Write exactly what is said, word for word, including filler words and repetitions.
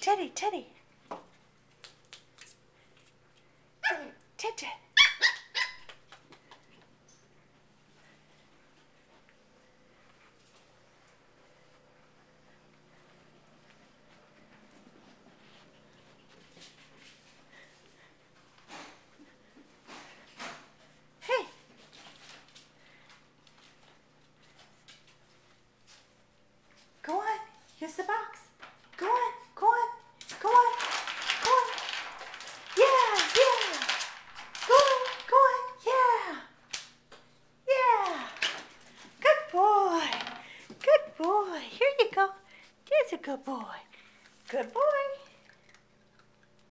Teddy, Teddy. Ted, Ted. Hey. Go on. Use the box. Go on. Go on. Go on. Go on. Yeah. Yeah. Go on. Go on. Yeah. Yeah. Good boy. Good boy. Here you go. There's a good boy. Good boy.